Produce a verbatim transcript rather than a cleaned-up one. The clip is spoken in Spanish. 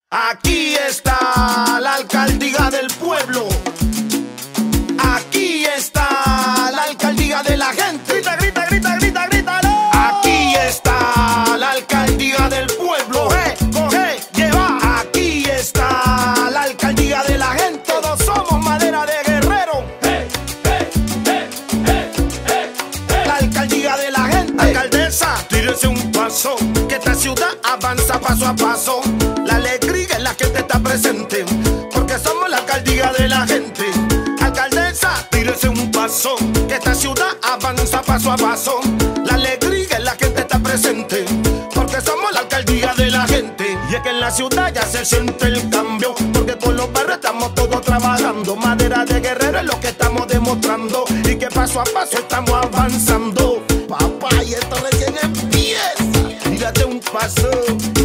Aquí está la alcaldía del pueblo. Aquí está la alcaldía de la gente. Grita, grita, grita, grita, grítalo. Aquí está la alcaldía del pueblo. Coge, coge, lleva. Aquí está la alcaldía de la gente. Todos somos madera de guerrero. Hey, hey, hey, hey, hey, hey. La alcaldía de la gente. Alcaldesa, tírese un paso, que esta ciudad avanza paso a paso. La alegría es la que te está presente, porque somos la alcaldía de la gente. Alcaldesa, tírese un paso, que esta ciudad avanza paso a paso. La alegría es la que te está presente, porque somos la alcaldía de la gente. Y es que en la ciudad ya se siente el cambio, porque por los barrios estamos todos trabajando. Madera de guerrero es lo que estamos demostrando, y que paso a paso estamos avanzando. Papá, y esto recién empieza. Tírate un paso.